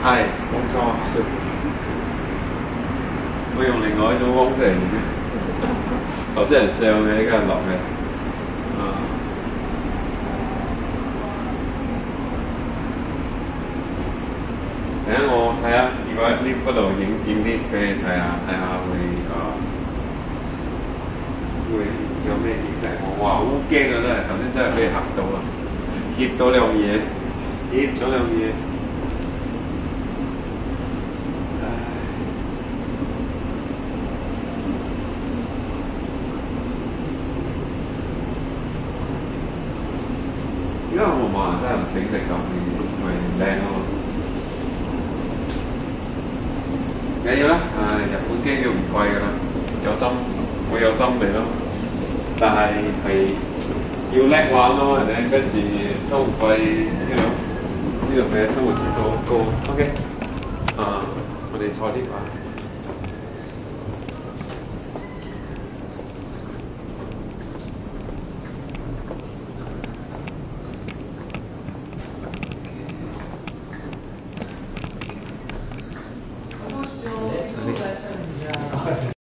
係冇錯。我用另外一種方式嚟嘅，頭先係上嘅，依家係落嘅。等下我睇下，如果呢嗰度影啲俾你睇下會有咩影響？我哇好驚啊！真係頭先真係俾你嚇到啊！貼咗兩嘢，貼咗兩嘢。而家我望真係唔整直咁，咪靚咯。緊要啦，日本機票唔貴㗎啦，我有心嚟咯，但係要叻玩咯，跟住生活費呢度嘅生活指數好高。OK，我哋坐呢排。